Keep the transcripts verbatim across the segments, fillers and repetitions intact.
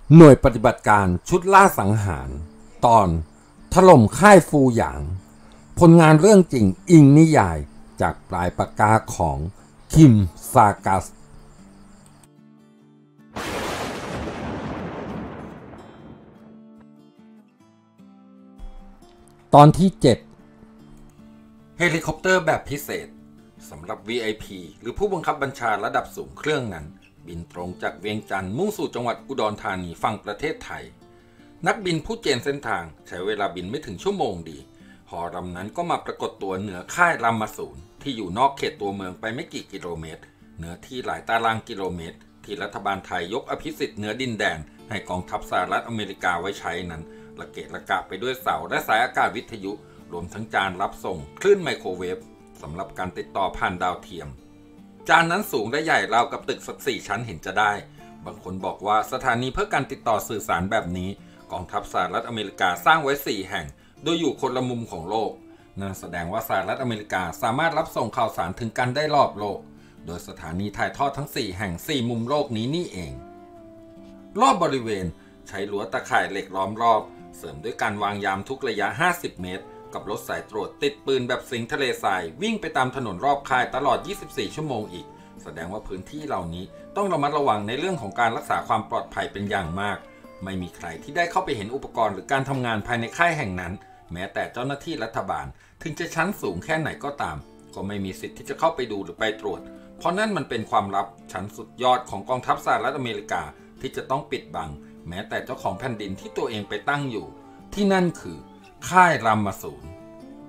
หน่วยปฏิบัติการชุดล่าสังหารตอนถล่มค่ายฟูหยางผลงานเรื่องจริงอิงนิยายจากปลายปากกาของคิมซากัสตอนที่เจ็ดเฮลิคอปเตอร์แบบพิเศษสำหรับ วี ไอ พี หรือผู้บังคับบัญชาระดับสูงเครื่องนั้นบินตรงจากเวียงจันทร์มุ่งสู่จังหวัดอุดรธานีฝั่งประเทศไทยนักบินผู้เจนเส้นทางใช้เวลาบินไม่ถึงชั่วโมงดีหอลำนั้นก็มาปรากฏตัวเหนือค่ายลำมาศูนย์ที่อยู่นอกเขตตัวเมืองไปไม่กี่กิโลเมตรเนื้อที่หลายตารางกิโลเมตรที่รัฐบาลไทยยกอภิสิทธิ์เหนือดินแดนให้กองทัพสหรัฐอเมริกาไว้ใช้นั้นระเกะระกะไปด้วยเสาและสายอากาศวิทยุรวมทั้งจานรับส่งคลื่นไมโครเวฟสำหรับการติดต่อผ่านดาวเทียมจานนั้นสูงและใหญ่ราวกับตึกสักสี่ชั้นเห็นจะได้บางคนบอกว่าสถานีเพื่อการติดต่อสื่อสารแบบนี้กองทัพสหรัฐอเมริกาสร้างไว้สี่แห่งโดยอยู่คนละมุมของโลกนั่นแสดงว่าสหรัฐอเมริกาสามารถรับส่งข่าวสารถึงกันได้รอบโลกโดยสถานีถ่ายทอดทั้งสี่แห่งสี่มุมโลกนี้นี่เองรอบบริเวณใช้รั้วตะข่ายเหล็กล้อมรอบเสริมด้วยการวางยามทุกระยะห้าสิบเมตรกับรถสายตรวจติดปืนแบบสิงทะเลทรายวิ่งไปตามถนนรอบค่ายตลอดยี่สิบสี่ชั่วโมงอีกแสดงว่าพื้นที่เหล่านี้ต้องระมัดระวังในเรื่องของการรักษาความปลอดภัยเป็นอย่างมากไม่มีใครที่ได้เข้าไปเห็นอุปกรณ์หรือการทำงานภายในค่ายแห่งนั้นแม้แต่เจ้าหน้าที่รัฐบาลถึงจะชั้นสูงแค่ไหนก็ตามก็ไม่มีสิทธิ์ที่จะเข้าไปดูหรือไปตรวจเพราะนั่นมันเป็นความลับชั้นสุดยอดของกองทัพสหรัฐอเมริกาที่จะต้องปิดบังแม้แต่เจ้าของแผ่นดินที่ตัวเองไปตั้งอยู่ที่นั่นคือค่ายลำมาศูนย์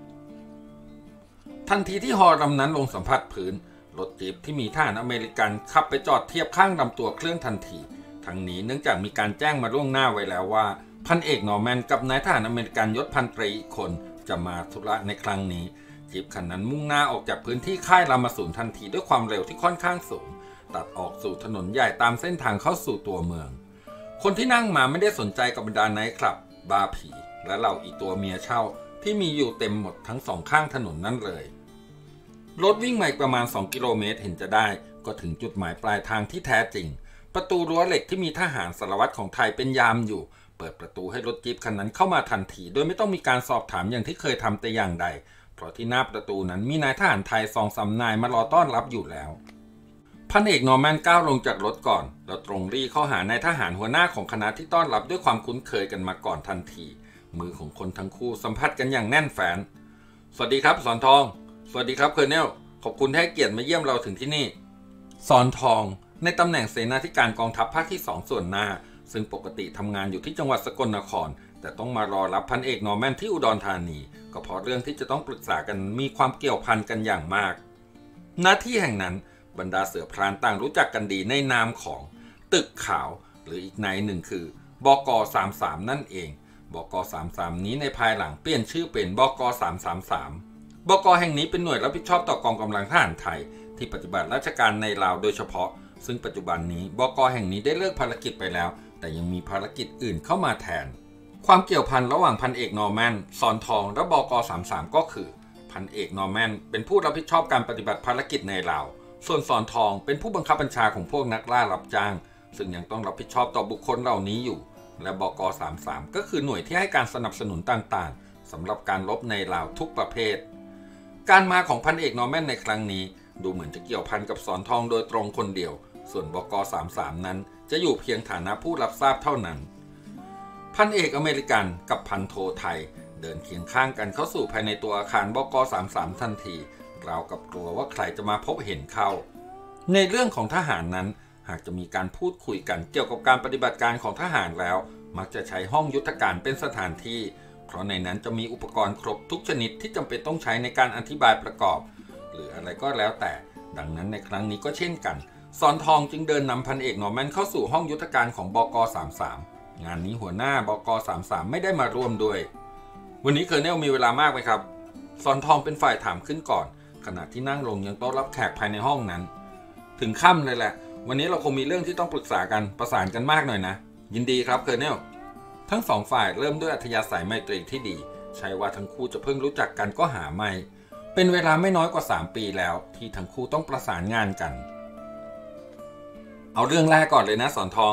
ทันทีที่ฮอลำนั้นลงสัมผัสพื้นรถจี๊ปที่มีทหารอเมริกันขับไปจอดเทียบข้างลำตัวเครื่องทันทีทั้งนี้เนื่องจากมีการแจ้งมาล่วงหน้าไว้แล้วว่าพันเอกนอร์แมนกับนายทหารอเมริกันยศพันตรีอีกคนจะมาธุระในครั้งนี้จี๊ปคันนั้นมุ่งหน้าออกจากพื้นที่ค่ายลำมาศูนย์ทันทีด้วยความเร็วที่ค่อนข้างสูงตัดออกสู่ถนนใหญ่ตามเส้นทางเข้าสู่ตัวเมืองคนที่นั่งมาไม่ได้สนใจกับบรรดาไนท์คลับบาร์ผีและเหล่าอีตัวเมียเช่าที่มีอยู่เต็มหมดทั้งสองข้างถนนนั่นเลยรถวิ่งมาอีกประมาณสองกิโลเมตรเห็นจะได้ก็ถึงจุดหมายปลายทางที่แท้จริงประตูรั้วเหล็กที่มีทหารสารวัตรของไทยเป็นยามอยู่เปิดประตูให้รถจี๊ปคันนั้นเข้ามาทันทีโดยไม่ต้องมีการสอบถามอย่างที่เคยทำแต่อย่างใดเพราะที่หน้าประตูนั้นมีนายทหารไทยสองสามนายมารอต้อนรับอยู่แล้วพันเอกนอร์แมนก้าวลงจากรถก่อนแล้วตรงรีเข้าหานายทหารหัวหน้าของคณะที่ต้อนรับด้วยความคุ้นเคยกันมาก่อนทันทีมือของคนทั้งคู่สัมผัสกันอย่างแน่นแฟ้นสวัสดีครับสอนทองสวัสดีครับเคอร์เนลขอบคุณที่ให้เกียรติมาเยี่ยมเราถึงที่นี่สอนทองในตำแหน่งเสนาธิการกองทัพภาคที่สองส่วนหน้าซึ่งปกติทำงานอยู่ที่จังหวัดสกลนครแต่ต้องมารอรับพันเอกนอร์แมนที่อุดรธานีก็เพราะเรื่องที่จะต้องปรึกษากันมีความเกี่ยวพันกันอย่างมากหน้าที่แห่งนั้นบรรดาเสือพรานต่างรู้จักกันดีในนามของตึกขาวหรืออีกในหนึ่งคือบก.สามสิบสามนั่นเองบก.สามสิบสามนี้ในภายหลังเปลี่ยนชื่อเป็นบก.สามสามสามบก.แห่งนี้เป็นหน่วยรับผิดชอบต่อกองกำลังทหารไทยที่ปฏิบัติราชการในลาวโดยเฉพาะซึ่งปัจจุบันนี้บก.แห่งนี้ได้เลิกภารกิจไปแล้วแต่ยังมีภารกิจอื่นเข้ามาแทนความเกี่ยวพันระหว่างพันเอกนอร์แมนสอนทองและบก.สามสิบสามก็คือพันเอกนอร์แมนเป็นผู้รับผิดชอบการปฏิบัติภารกิจในลาวส่วนสอนทองเป็นผู้บังคับบัญชาของพวกนักล่ารับจ้างซึ่งยังต้องรับผิดชอบต่อบุคคลเหล่านี้อยู่และบก.สามสิบสามก็คือหน่วยที่ให้การสนับสนุนต่างๆสำหรับการรบในลาวทุกประเภทการมาของพันเอกนอร์แมนในครั้งนี้ดูเหมือนจะเกี่ยวพันกับสอนทองโดยตรงคนเดียวส่วนบก.สามสิบสามนั้นจะอยู่เพียงฐานะผู้รับทราบเท่านั้นพันเอกอเมริกันกับพันโทไทยเดินเคียงข้างกันเข้าสู่ภายในตัวอาคารบก.สามสิบสามทันทีราวกับกลัวว่าใครจะมาพบเห็นเข้าในเรื่องของทหารนั้นหากจะมีการพูดคุยกันเกี่ยวกับการปฏิบัติการของทหารแล้วมักจะใช้ห้องยุทธการเป็นสถานที่เพราะในนั้นจะมีอุปกรณ์ครบทุกชนิดที่จำเป็นต้องใช้ในการอธิบายประกอบหรืออะไรก็แล้วแต่ดังนั้นในครั้งนี้ก็เช่นกันสอนทองจึงเดินนำพันเอกนอร์แมนเข้าสู่ห้องยุทธการของบก.สามสิบสามงานนี้หัวหน้าบก.สามสิบสามไม่ได้มาร่วมด้วยวันนี้เคอร์เนลมีเวลามากไหมครับสอนทองเป็นฝ่ายถามขึ้นก่อนขณะที่นั่งลงยังโต๊ะรับแขกภายในห้องนั้นถึงค่ำเลยแหละวันนี้เราคงมีเรื่องที่ต้องปรึกษากันประสานกันมากหน่อยนะยินดีครับเคอร์เนลทั้งสองฝ่ายเริ่มด้วยอัธยาศัยไมตรีที่ดีใช่ว่าทั้งคู่จะเพิ่งรู้จักกันก็หาไม่เป็นเวลาไม่น้อยกว่าสามปีแล้วที่ทั้งคู่ต้องประสานงานกันเอาเรื่องแรกก่อนเลยนะสอนทอง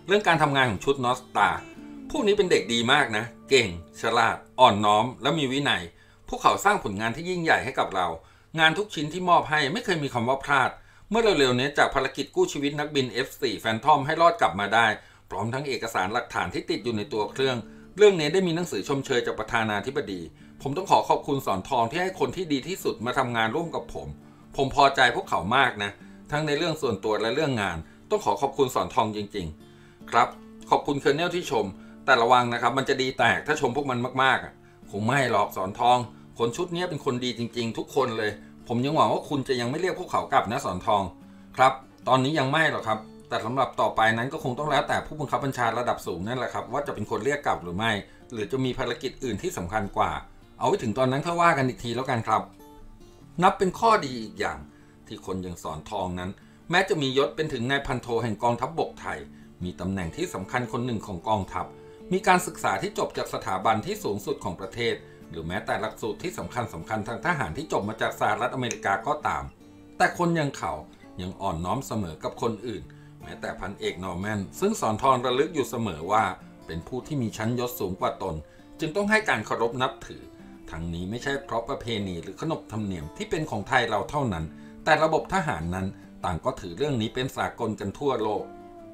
เรื่องการทำงานของชุดนอสตาพวกนี้เป็นเด็กดีมากนะเก่งฉลาดอ่อนน้อมและมีวินัยพวกเขาสร้างผลงานที่ยิ่งใหญ่ให้กับเรางานทุกชิ้นที่มอบให้ไม่เคยมีคำว่าพลาดเมื่อเร็วๆนี้จากภารกิจกู้ชีวิตนักบิน เอฟ โฟร์ Phantom ให้รอดกลับมาได้พร้อมทั้งเอกสารหลักฐานที่ติดอยู่ในตัวเครื่องเรื่องนี้ได้มีหนังสือชมเชยจากประธานาธิบดีผมต้องขอขอบคุณสอนทองที่ให้คนที่ดีที่สุดมาทำงานร่วมกับผมผมพอใจพวกเขามากนะทั้งในเรื่องส่วนตัวและเรื่องงานต้องขอขอบคุณสอนทองจริงๆครับขอบคุณเคอร์เนลที่ชมแต่ระวังนะครับมันจะดีแตกถ้าชมพวกมันมากๆคงไม่หรอกสอนทองคนชุดนี้เป็นคนดีจริงๆทุกคนเลยผมยังหวังว่าคุณจะยังไม่เรียกพวกเขากลับนะสอนทองครับตอนนี้ยังไม่หรอกครับแต่สำหรับต่อไปนั้นก็คงต้องแล้วแต่ผู้บังคับบัญชาระดับสูงนั่นแหละครับว่าจะเป็นคนเรียกกลับหรือไม่หรือจะมีภารกิจอื่นที่สำคัญกว่าเอาไว้ถึงตอนนั้นค่อยว่ากันอีกทีแล้วกันครับนับเป็นข้อดีอีกอย่างที่คนอย่างสอนทองนั้นแม้จะมียศเป็นถึงนายพันโทแห่งกองทัพบกไทยมีตำแหน่งที่สำคัญคนหนึ่งของกองทัพมีการศึกษาที่จบจากสถาบันที่สูงสุดของประเทศหรือแม้แต่หลักสูตรที่สำคัญสำคัญทางทหารที่จบมาจากสหรัฐอเมริกาก็ตามแต่คนอย่างเขายังอ่อนน้อมเสมอกับคนอื่นแม้แต่พันเอกนอร์แมนซึ่งสอนทองระลึกอยู่เสมอว่าเป็นผู้ที่มีชั้นยศสูงกว่าตนจึงต้องให้การเคารพนับถือทั้งนี้ไม่ใช่เพราะประเพณีหรือขนบธรรมเนียมที่เป็นของไทยเราเท่านั้นแต่ระบบทหารนั้นต่างก็ถือเรื่องนี้เป็นสากลกันทั่วโลก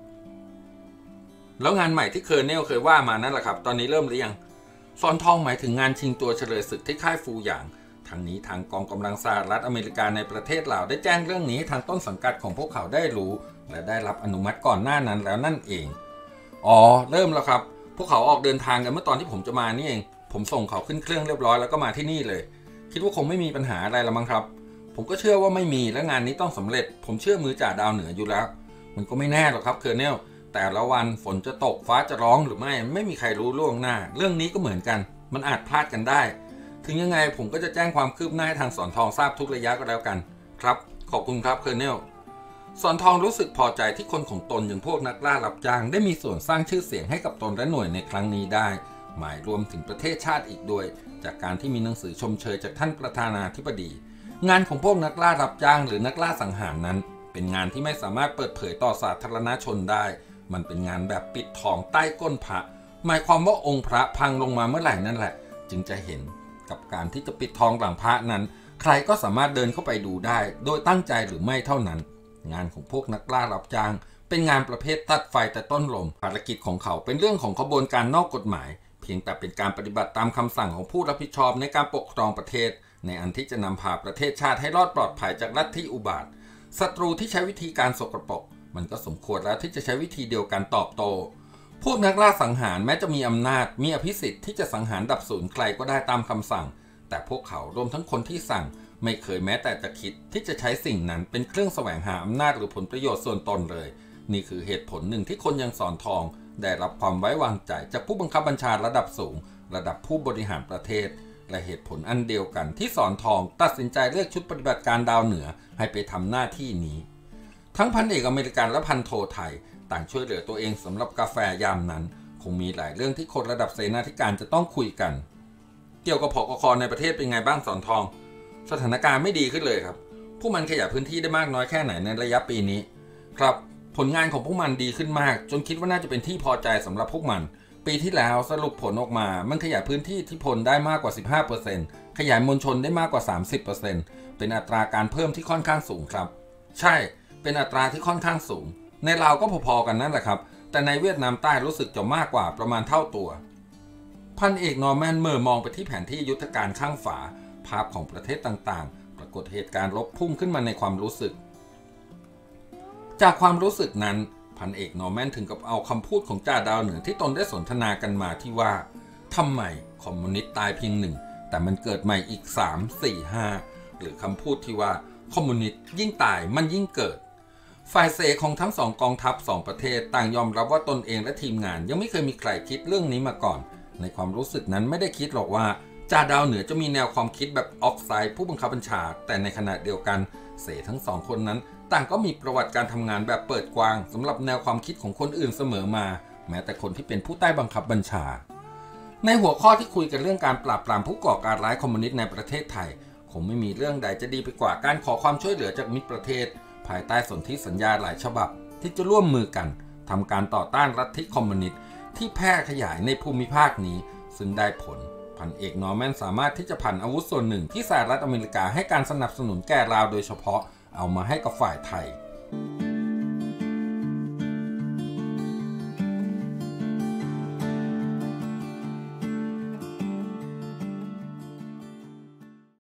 แล้วงานใหม่ที่เคอร์เนลเคยว่ามานั่นแหละครับตอนนี้เริ่มหรือยังสอนทองหมายถึงงานชิงตัวเฉลยศึกที่ค่ายฟูหยางทางนี้ทางกองกำลังสหรัฐอเมริกาในประเทศลาวได้แจ้งเรื่องนี้ทางต้นสังกัดของพวกเขาได้รู้และได้รับอนุมัติก่อนหน้านั้นแล้วนั่นเองอ๋อเริ่มแล้วครับพวกเขาออกเดินทางกันเมื่อตอนที่ผมจะมานี่เองผมส่งเขาขึ้นเครื่องเรียบร้อยแล้วก็มาที่นี่เลยคิดว่าคงไม่มีปัญหาอะไรละมั้งครับผมก็เชื่อว่าไม่มีและงานนี้ต้องสำเร็จผมเชื่อมือจ่าดาวเหนืออยู่แล้วมันก็ไม่แน่หรอกครับเคอร์เนลแต่ละวันฝนจะตกฟ้าจะร้องหรือไม่ไม่มีใครรู้ล่วงหน้าเรื่องนี้ก็เหมือนกันมันอาจพลาดกันได้ถึงยังไงผมก็จะแจ้งความคืบหน้าให้ทางสอนทองทราบทุกระยะก็แล้วกันครับขอบคุณครับเคอร์เนลสอนทองรู้สึกพอใจที่คนของตนอย่างพวกนักล่ารับจ้างได้มีส่วนสร้างชื่อเสียงให้กับตนและหน่วยในครั้งนี้ได้หมายรวมถึงประเทศชาติอีกด้วยจากการที่มีหนังสือชมเชยจากท่านประธานาธิบดีงานของพวกนักล่ารับจ้างหรือนักล่าสังหารนั้นเป็นงานที่ไม่สามารถเปิดเผยต่อสาธารณชนได้มันเป็นงานแบบปิดทองใต้ก้นพระหมายความว่าองค์พระพังลงมาเมื่อไหร่นั่นแหละจึงจะเห็นกับการที่จะปิดทองหลังพระนั้นใครก็สามารถเดินเข้าไปดูได้โดยตั้งใจหรือไม่เท่านั้นงานของพวกนักล่ารับจ้างเป็นงานประเภทตัดไฟแต่ต้นลมภารกิจของเขาเป็นเรื่องของขบวนการนอกกฎหมายเพียงแต่เป็นการปฏิบัติตามคำสั่งของผู้รับผิดชอบในการปกครองประเทศในอันที่จะนำพาประเทศชาติให้รอดปลอดภัยจากลัทธิอุบาทศัตรูที่ใช้วิธีการสกปรกมันก็สมควรแล้วที่จะใช้วิธีเดียวกันตอบโต้พวกนักล่าสังหารแม้จะมีอำนาจมีอภิสิทธิ์ที่จะสังหารดับศูนย์ใครก็ได้ตามคำสั่งแต่พวกเขารวมทั้งคนที่สั่งไม่เคยแม้แต่จะคิดที่จะใช้สิ่งนั้นเป็นเครื่องแสวงหาอำนาจหรือผลประโยชน์ส่วนตนเลยนี่คือเหตุผลหนึ่งที่คนอย่างสอนทองได้รับความไว้วางใจจากผู้บังคับบัญชาระดับสูงระดับผู้บริหารประเทศและเหตุผลอันเดียวกันที่สอนทองตัดสินใจเลือกชุดปฏิบัติการดาวเหนือให้ไปทำหน้าที่นี้ทั้งพันเอกอเมริกันและพันโทไทยต่างช่วยเหลือตัวเองสำหรับกาแฟยามนั้นคงมีหลายเรื่องที่คนระดับเสนาธิการจะต้องคุยกันเกี่ยวกับผกค.ในประเทศเป็นไงบ้างสอนทองสถานการณ์ไม่ดีขึ้นเลยครับพวกมันขยายพื้นที่ได้มากน้อยแค่ไหนในระยะปีนี้ครับผลงานของพวกมันดีขึ้นมากจนคิดว่าน่าจะเป็นที่พอใจสำหรับพวกมันปีที่แล้วสรุปผลออกมามันขยายพื้นที่ที่พลได้มากกว่า สิบห้าเปอร์เซ็นต์ ขยายมณฑลได้มากกว่า สามสิบเปอร์เซ็นต์ เป็นอัตราการเพิ่มที่ค่อนข้างสูงครับใช่เป็นอัตราที่ค่อนข้างสูงในลาวก็พอๆกันนั่นแหละครับแต่ในเวียดนามใต้รู้สึกจะมากกว่าประมาณเท่าตัวพันเอกนอร์แมนเมื่อมองไปที่แผนที่ยุทธการข้างฝาภาพของประเทศต่างๆปรากฏเหตุการณ์รบพุ่งขึ้นมาในความรู้สึกจากความรู้สึกนั้นพันเอกนอร์แมนถึงกับเอาคำพูดของจ่าดาวเหนือที่ตนได้สนทนากันมาที่ว่าทำไมคอมมิวนิสต์ตายเพียงหนึ่งแต่มันเกิดใหม่อีกสาม สี่ ห้าหรือคำพูดที่ว่าคอมมิวนิสต์ยิ่งตายมันยิ่งเกิดฝ่ายเสของทั้งสองกองทัพสองประเทศต่างยอมรับว่าตนเองและทีมงานยังไม่เคยมีใครคิดเรื่องนี้มาก่อนในความรู้สึกนั้นไม่ได้คิดหรอกว่าจ่าดาวเหนือจะมีแนวความคิดแบบออฟไซด์ผู้บังคับบัญชาแต่ในขณะเดียวกันเสทั้งสองคนนั้นต่างก็มีประวัติการทำงานแบบเปิดกว้างสำหรับแนวความคิดของคนอื่นเสมอมาแม้แต่คนที่เป็นผู้ใต้บังคับบัญชาในหัวข้อที่คุยกันเรื่องการปราบปรามผู้ก่อการร้ายคอมมิวนิสต์ในประเทศไทยคงไม่มีเรื่องใดจะดีไปกว่าการขอความช่วยเหลือจากมิตรประเทศภายใต้สนธิสัญญาหลายฉบับที่จะร่วมมือกันทำการต่อต้านลัทธิคอมมิวนิสต์ที่แพร่ขยายในภูมิภาคนี้ซึ่งได้ผลพันเอกนอร์แมนสามารถที่จะผันอาวุธส่วนหนึ่งที่สหรัฐอเมริกาให้การสนับสนุนแก่ลาวโดยเฉพาะเอามาให้กับฝ่ายไทย